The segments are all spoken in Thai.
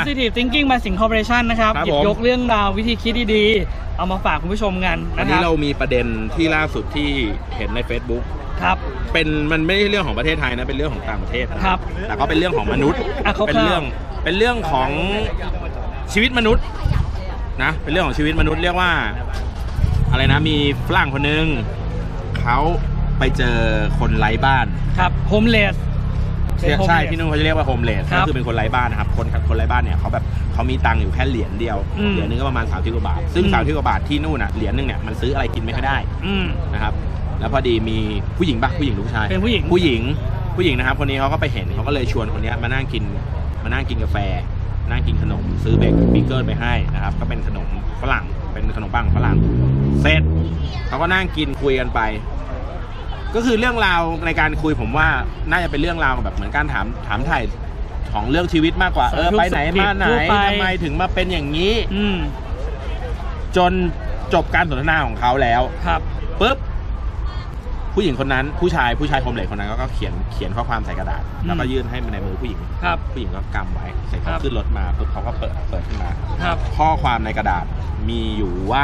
Positive Thinking มาสิงห์ Corporation นะครับหยิบยกเรื่องราววิธีคิดดีๆเอามาฝากคุณผู้ชมกันนะครับวันนี้เรามีประเด็นที่ล่าสุดที่เห็นใน Facebook ครับมันไม่ใช่เรื่องของประเทศไทยนะเป็นเรื่องของต่างประเทศครับแต่ก็เป็นเรื่องของมนุษย์เป็นเรื่องของชีวิตมนุษย์นะเป็นเรื่องของชีวิตมนุษย์เรียกว่าอะไรนะมีฝรั่งคนนึงเขาไปเจอคนไร้บ้านครับโฮมเลสใช่ที่นู่นเขาจะเรียกว่าโฮมเลสก็คือเป็นคนไร้บ้านนะครับคนไร้บ้านเนี่ยเขามีตังค์อยู่แค่เหรียญเดียวเหรียญนึงก็ประมาณ30 กว่าบาทซึ่ง30 กว่าบาทที่นู่นน่ะเหรียญนึงเนี่ยมันซื้ออะไรกินไม่ค่อยได้นะครับแล้วพอดีมีผู้หญิงหรือผู้ชายเป็นผู้หญิงนะครับคนนี้เขาก็ไปเห็นเขาก็เลยชวนคนนี้มานั่งกินกาแฟนั่งกินขนมซื้อเบเกอร์ไปให้นะครับก็เป็นขนมฝรั่งเป็นขนมปังฝรั่งเสร็จเขาก็นั่งกินคุยกันไปก็คือเรื่องราวในการคุยผมว่าน่าจะเป็นเรื่องราวแบบเหมือนการถามถ่ายของเรื่องชีวิตมากกว่าไปไหนมาไหนทำไมถึงมาเป็นอย่างนี้จนจบการสนทนาของเขาแล้วครับปุ๊บผู้หญิงคนนั้นผู้ชายโฮมเลสคนนั้นก็เขียนข้อความใส่กระดาษแล้วก็ยื่นให้ในมือผู้หญิงผู้หญิงก็กำไว้เสร็จเขาขึ้นรถมาปุ๊บเขาก็เปิดขึ้นมาข้อความในกระดาษมีอยู่ว่า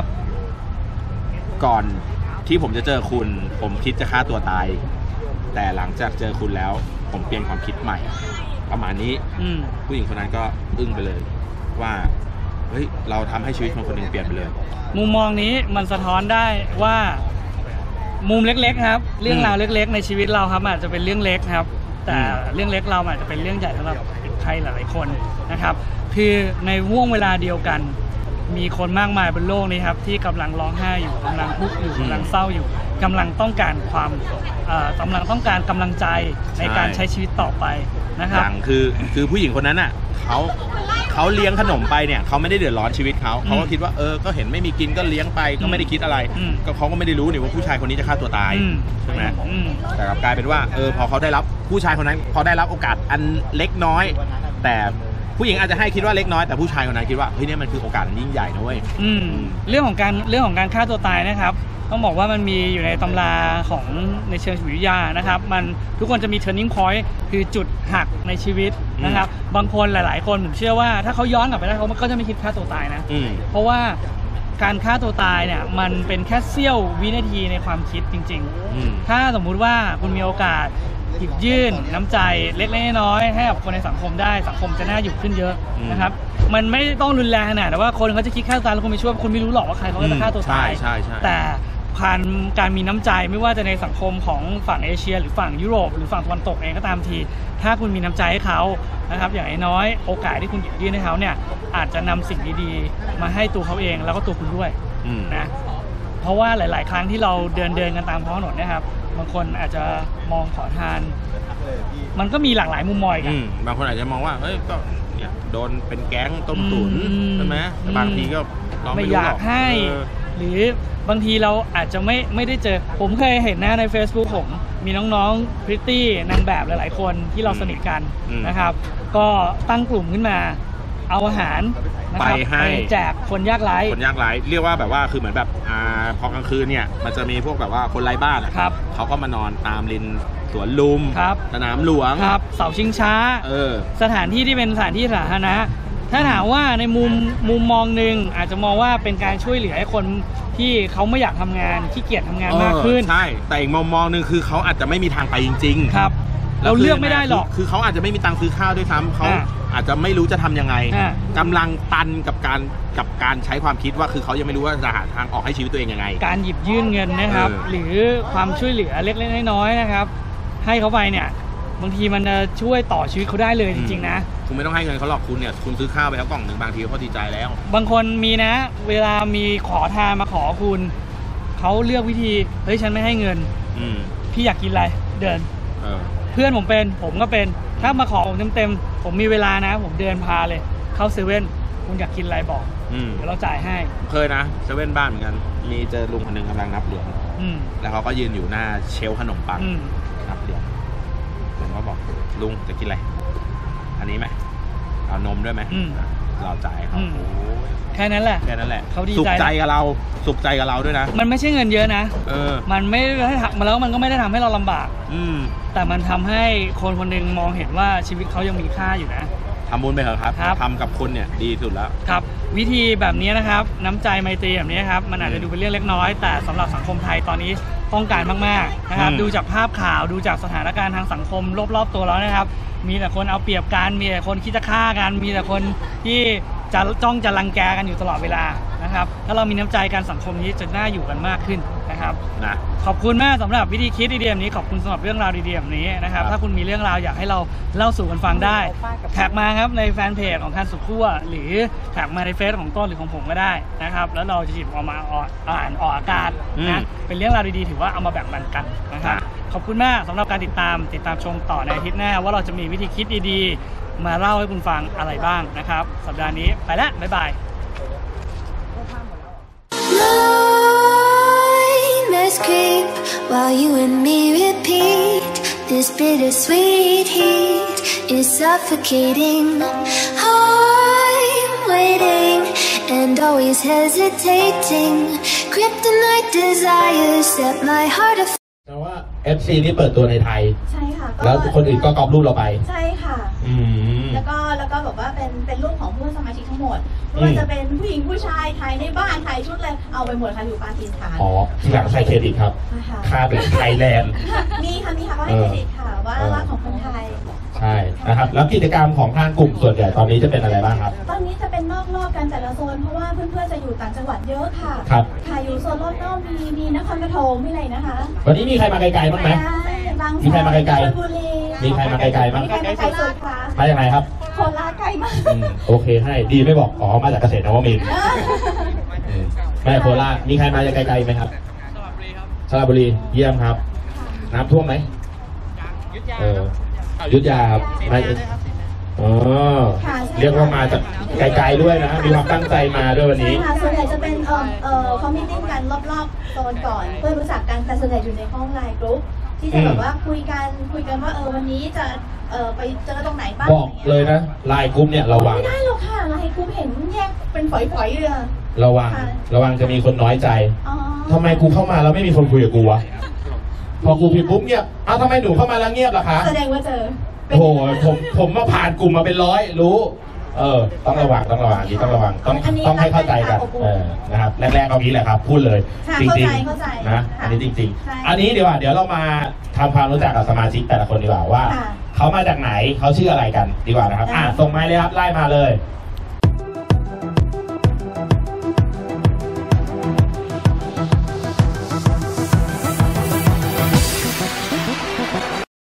ก่อนที่ผมจะเจอคุณผมคิดจะฆ่าตัวตายแต่หลังจากเจอคุณแล้วผมเปลี่ยนความคิดใหม่ประมาณนี้ผู้หญิงคนนั้นก็อึ้งไปเลยว่าเฮ้ยเราทำให้ชีวิตของคนหนึ่งเปลี่ยนไปเลยมุมมองนี้มันสะท้อนได้ว่ามุมเล็กๆครับเรื่องราวเล็กๆในชีวิตเราครับอาจจะเป็นเรื่องเล็กครับแต่เรื่องเล็กเราอาจจะเป็นเรื่องใหญ่สำหรับใครหลายๆคนนะครับคือในห่วงเวลาเดียวกันมีคนมากมายบนโลกนี้ครับที่กำลังร้องไห้อยู่กำลังทุกข์อยู่กำลังเศร้าอยู่กำลังต้องการกำลังใจในการใช้ชีวิตต่อไปนะครับอย่างคือผู้หญิงคนนั้นอ่ะเขาเลี้ยงขนมไปเนี่ยเขาไม่ได้เดือดร้อนชีวิตเขาก็คิดว่าก็เห็นไม่มีกินก็เลี้ยงไปก็ไม่ได้คิดอะไรก็เขาก็ไม่ได้รู้นี่ว่าผู้ชายคนนี้จะฆ่าตัวตายใช่ไหมแต่กลับกลายเป็นว่าพอเขาได้รับผู้ชายคนนั้นพอได้รับโอกาสอันเล็กน้อยแต่ผู้หญิงอาจจะให้คิดว่าเล็กน้อยแต่ผู้ชายคนนั้นคิดว่าเฮ้ยนี่มันคือโอกาสยิ่งใหญ่นะเว้ยเรื่องของการฆ่าตัวตายนะครับต้องบอกว่ามันมีอยู่ในตำราของในเชิงจิตวิทยานะครับมันทุกคนจะมี turning point คือจุดหักในชีวิตนะครับบางคนหลายๆคนผมเชื่อว่าถ้าเขาย้อนกลับไปได้เขาก็จะไม่คิดฆ่าตัวตายนะเพราะว่าการฆ่าตัวตายเนี่ยมันเป็นแค่เสี้ยววินาทีในความคิดจริงๆถ้าสมมุติว่าคุณมีโอกาสหยิบยื่นน้ำใจเล็กๆน้อยๆให้กับคนในสังคมได้สังคมจะน่าอยู่ขึ้นเยอะนะครับมันไม่ต้องรุนแรงขนาดแต่ว่าคนเขาจะคิดฆ่าตัวตายแล้วคนไม่ช่วยคุณไม่รู้หรอกว่าใครเขาจะฆ่าตัวตายแต่การมีน้ำใจไม่ว่าจะในสังคมของฝั่งเอเชียหรือฝั่งยุโรปหรือฝั่งตะวันตกเองก็ตามทีถ้าคุณมีน้ำใจให้เขานะครับอย่างน้อยโอกาสที่คุณหยิบยื่นให้เขาเนี่ยอาจจะนำสิ่งดีๆมาให้ตัวเขาเองแล้วก็ตัวคุณด้วยนะเพราะว่าหลายๆครั้งที่เราเดินกันตามท้องถนนนะครับบางคนอาจจะมองขอทานมันก็มีหลากหลายมุมมองกันบางคนอาจจะมองว่าก็เนี่ยโดนเป็นแก๊งต้มตุ๋นใช่ไหมแต่บางทีก็ไม่อยากให้หรือบางทีเราอาจจะไม่ได้เจอผมเคยเห็นนะใน Facebook ผมมีน้องๆพริตตี้นางแบบหลายๆคนที่เราสนิทกันนะครับก็ตั้งกลุ่มขึ้นมาเอาอาหารไปแจกคนยากไร้เรียกว่าแบบว่าคือเหมือนแบบพอกลางคืนเนี่ยมันจะมีพวกแบบว่าคนไร้บ้านเขาก็มานอนตามริมสวนลุมสนามหลวงเสาชิงช้าสถานที่ที่เป็นสถานที่สาธารณะถ้าถามว่าในมุมมองหนึ่งอาจจะมองว่าเป็นการช่วยเหลือให้คนที่เขาไม่อยากทำงานขี้เกียจทำงานมากขึ้นใช่แต่อีกมุมมองหนึ่งคือเขาอาจจะไม่มีทางไปจริงๆครับเราเลือกไม่ได้หรอกคือเขาอาจจะไม่มีตังค์ซื้อข้าวด้วยซ้ำเขาอาจจะไม่รู้จะทำยังไงกำลังตันกับการใช้ความคิดว่าคือเขายังไม่รู้ว่าจะหาทางออกให้ชีวิตตัวเองยังไงการหยิบยื่นเงินนะครับหรือความช่วยเหลือเล็กๆน้อยๆนะครับให้เขาไปเนี่ยบางทีมันจะช่วยต่อชีวิตเขาได้เลยจริงๆนะคุณไม่ต้องให้เงินเขาหรอกคุณซื้อข้าวไปแล้วกล่องหนึ่งบางทีเขาดีใจแล้วบางคนมีนะเวลามีขอทานมาขอคุณเขาเลือกวิธีเฮ้ยฉันไม่ให้เงินพี่อยากกินอะไรเดินเพื่อนผมก็เป็นถ้ามาขอผมเต็มๆผมมีเวลานะผมเดินพาเลยเข้าเซเว่นคุณอยากกินอะไรบอกเดี๋ยวเราจ่ายให้เคยนะเซเว่นบ้านเหมือนกันมีเจอลุงคนหนึ่งกำลังนับเหรียญแล้วเขาก็ยืนอยู่หน้าเชลฟ์ขนมปังนับเหรียญผมก็บอกลุงจะกินอะไรอันนี้ไหมเอานมด้วยไหมเราจ่ายเขาแค่นั้นแหละเขาดีใจสุขใจกับเราด้วยนะมันไม่ใช่เงินเยอะนะมันไม่ได้ทำมาแล้วมันก็ไม่ได้ทำให้เราลำบากแต่มันทำให้คนคนหนึ่งมองเห็นว่าชีวิตเขายังมีค่าอยู่นะทำบุญไปเถอะครับครับทำกับคนเนี่ยดีสุดแล้วครับวิธีแบบนี้นะครับน้ำใจไมตรีแบบนี้ครับมันอาจจะดูเป็นเรื่องเล็กน้อยแต่สำหรับสังคมไทยตอนนี้ต้องการมากๆนะครับดูจากภาพข่าวดูจากสถานการณ์ทางสังคมรอบๆตัวเรานะครับมีแต่คนเอาเปรียบกันมีแต่คนคิดจะฆ่ากันมีแต่คนที่จะจ้องจะรังแกกันอยู่ตลอดเวลานะครับถ้าเรามีน้ำใจกันสังคมนี้จะน่าอยู่กันมากขึ้นนะครับนะขอบคุณมากสำหรับวิธีคิดดีๆแบบนี้ขอบคุณสำหรับเรื่องราวดีๆแบบนี้นะครับถ้าคุณมีเรื่องราวอยากให้เราเล่าสู่กันฟังได้แท็กมาครับในแฟนเพจของคันสุขขั้วหรือแท็กมาในเฟซของต้นหรือของผมก็ได้นะครับแล้วเราจะหยิบออกมาอ่านออกอากาศนะเป็นเรื่องราวดีๆถือว่าเอามาแบ่งปันกันนะครับขอบคุณมากสำหรับการติดตามชมต่อในอาทิตย์หน้าว่าเราจะมีวิธีคิดดีๆมาเล่าให้คุณฟังอะไรบ้างนะครับสัปดาห์นี้ไปแล้วบ๊ายบาย Nightmares creep while you and me repeat. This bittersweet heat is suffocating. I'm waiting and always hesitating. Kryptonite desires set my heart afire. แต่ว่า FC นี่เปิดตัวในไทยใช่ค่ะแล้วคนอื่นก็ก๊อปรูปเราไปใช่ค่ะอืมแล้วก็แบบว่าเป็นรูปของผู้สมาชิกทั้งหมดไม่ว่าจะเป็นผู้หญิงผู้ชายถ่ายในบ้านถ่ายชุดเลยเอาไปหมดค่ะอยู่ปากีสถานอ๋อที่หลังใช้เครดิตครับนะคะค่าเป็นไทยแลนด์มีค่ะก็ให้เครดิตค่ะว่ารักของคนไทยใช่นะครับ แล้วกิจกรรมของทางกลุ่มส่วนใหญ่ตอนนี้จะเป็นอะไรบ้างครับตอนนี้จะเป็นนอกรอบกันแต่ละโซนเพราะว่าเพื่อนๆจะอยู่ต่างจังหวัดเยอะค่ะครับค่ะอยู่โซนรอบนอกมีนครปฐมมีอะไรนะคะวันนี้มีใครมาไกลๆบ้างไหมบางมีใครมาไกลๆชลบุรีมีใครมาไกลๆบ้างมีใครมาไกลสุดคะมาจากไหนครับโคราชไกลมากโอเคให้ดีไม่บอก อ๋อ มาจากเกษตรนวมินทร์ไม่โคราชมีใครมาจากไกลๆไหมครับสระบุรีเยี่ยมครับ น้ำท่วมไหมยุทธยาครับมาอ๋อเรียกว่ามาจากไกลๆด้วยนะ มีความตั้งใจมาด้วยวันนี้ใช่ค่ะส่วนใหญ่จะเป็นเขามีติ้งกันรอบๆโซนก่อนเพื่อรู้จักกันแต่ส่วนใหญ่อยู่ในห้องไลน์กรุ๊ปที่จะแบบว่าคุยกันว่าวันนี้จะไปเจอตรงไหนบ้างบอกเลยนะไลน์กรุ๊ปเนี่ยระวังไม่ได้หรอกค่ะไลน์กรุ๊ปเห็นแยกเป็นฝอยๆเลยอะระวังจะมีคนน้อยใจอ๋อทำไมกูเข้ามาแล้วไม่มีคนคุยกับกูวะพอกูพิมพ์ปุ๊บเงียบอ้าวทำไมหนูเข้ามาแล้วเงียบล่ะคะแสดงว่าเจอโอ้โหผมมาผ่านกลุ่มมาเป็นร้อยรู้ ต้องระวังอันนี้ต้องระวังต้องให้เข้าใจกันนะครับแรกๆเอางี้แหละครับ พูดเลยจริงๆนะอันนี้จริงๆอันนี้เดี๋ยวเรามาทำความรู้จักกับสมาชิกแต่ละคนดีกว่าว่าเขามาจากไหนเขาชื่ออะไรกันดีกว่านะครับส่งมาเลยครับไล่มาเลย